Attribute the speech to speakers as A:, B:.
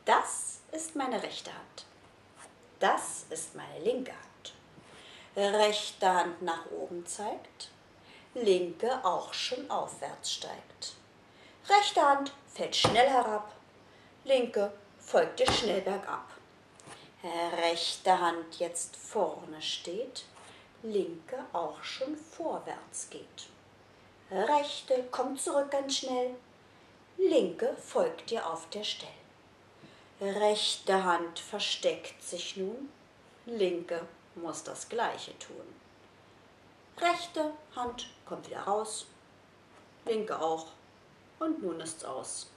A: Das ist meine rechte Hand. Das ist meine linke Hand. Rechte Hand nach oben zeigt, linke auch schon aufwärts steigt. Rechte Hand fällt schnell herab, linke folgt ihr schnell bergab. Rechte Hand jetzt vorne steht, linke auch schon vorwärts geht. Rechte kommt zurück ganz schnell, linke folgt ihr auf der Stelle. Rechte Hand versteckt sich nun, linke muss das Gleiche tun. Rechte Hand kommt wieder raus, linke auch, und nun ist's aus.